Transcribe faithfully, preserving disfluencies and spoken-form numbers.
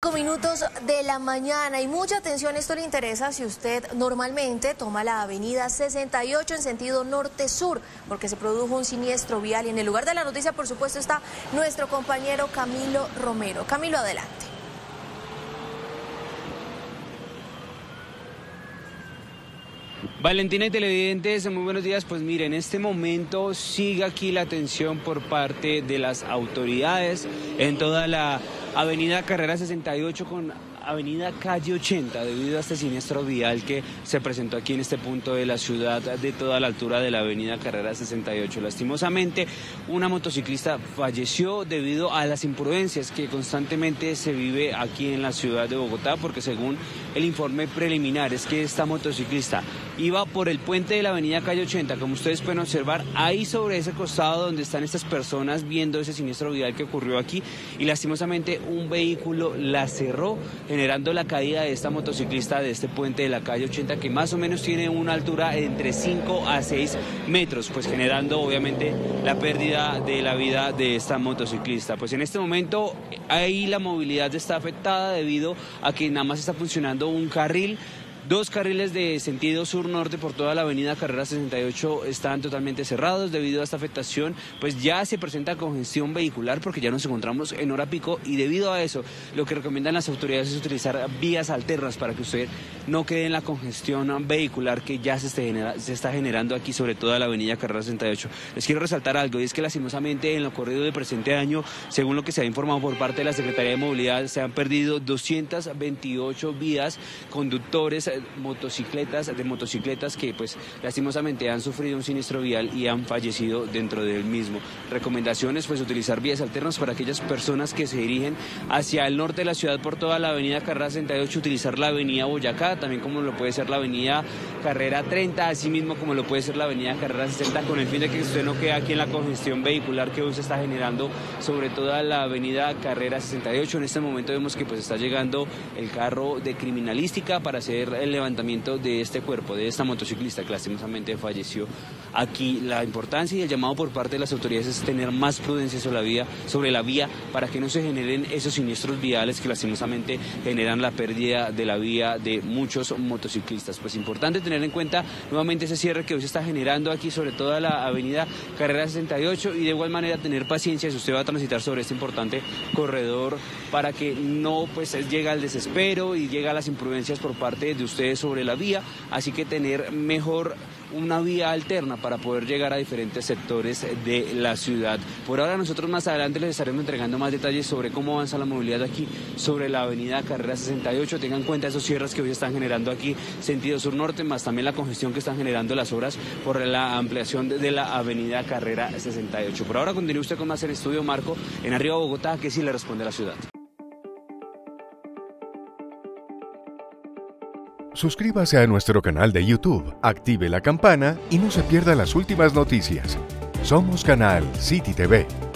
cinco minutos de la mañana y mucha atención, esto le interesa si usted normalmente toma la avenida sesenta y ocho en sentido norte-sur, porque se produjo un siniestro vial y en el lugar de la noticia, por supuesto, está nuestro compañero Camilo Romero. Camilo, adelante. Valentina y televidentes, muy buenos días. Pues mire, en este momento sigue aquí la atención por parte de las autoridades en toda la avenida Carrera sesenta y ocho con avenida Calle ochenta, debido a este siniestro vial que se presentó aquí en este punto de la ciudad, de toda la altura de la avenida Carrera sesenta y ocho. Lastimosamente, una motociclista falleció debido a las imprudencias que constantemente se vive aquí en la ciudad de Bogotá, porque según el informe preliminar es que esta motociclista iba por el puente de la avenida Calle ochenta, como ustedes pueden observar, ahí sobre ese costado donde están estas personas viendo ese siniestro vial que ocurrió aquí, y lastimosamente un vehículo la cerró, generando la caída de esta motociclista de este puente de la calle ochenta, que más o menos tiene una altura entre cinco a seis metros, pues generando obviamente la pérdida de la vida de esta motociclista. Pues en este momento ahí la movilidad está afectada debido a que nada más está funcionando un carril. Dos carriles de sentido sur-norte por toda la avenida Carrera sesenta y ocho están totalmente cerrados debido a esta afectación. Pues ya se presenta congestión vehicular porque ya nos encontramos en hora pico, y debido a eso lo que recomiendan las autoridades es utilizar vías alternas para que usted no quede en la congestión vehicular que ya se, genera, se está generando aquí sobre toda la avenida Carrera sesenta y ocho. Les quiero resaltar algo, y es que lastimosamente en lo corrido del presente año, según lo que se ha informado por parte de la Secretaría de Movilidad, se han perdido doscientas veintiocho vías, conductores motocicletas, de motocicletas que pues lastimosamente han sufrido un siniestro vial y han fallecido dentro del mismo. Recomendaciones, pues utilizar vías alternas para aquellas personas que se dirigen hacia el norte de la ciudad por toda la avenida Carrera sesenta y ocho, utilizar la avenida Boyacá, también como lo puede ser la avenida Carrera treinta, así mismo como lo puede ser la avenida Carrera sesenta, con el fin de que usted no quede aquí en la congestión vehicular que hoy se está generando sobre toda la avenida Carrera sesenta y ocho. En este momento vemos que pues está llegando el carro de criminalística para hacer el levantamiento de este cuerpo, de esta motociclista que lastimosamente falleció aquí. La importancia y el llamado por parte de las autoridades es tener más prudencia sobre la vía, sobre la vía para que no se generen esos siniestros viales que lastimosamente generan la pérdida de la vía de muchos motociclistas. Pues importante tener en cuenta nuevamente ese cierre que hoy se está generando aquí sobre toda la avenida Carrera sesenta y ocho, y de igual manera tener paciencia si usted va a transitar sobre este importante corredor para que no pues llegue al desespero y llegue a las imprudencias por parte de ustedes sobre la vía, así que tener mejor una vía alterna para poder llegar a diferentes sectores de la ciudad. Por ahora nosotros más adelante les estaremos entregando más detalles sobre cómo avanza la movilidad aquí sobre la avenida Carrera sesenta y ocho. Tengan en cuenta esos cierres que hoy están generando aquí sentido sur-norte, más también la congestión que están generando las obras por la ampliación de la avenida Carrera sesenta y ocho. Por ahora continúe usted con más en Estudio Marco, en Arriba Bogotá, que sí le responde a la ciudad. Suscríbase a nuestro canal de YouTube, active la campana y no se pierda las últimas noticias. Somos Canal City T V.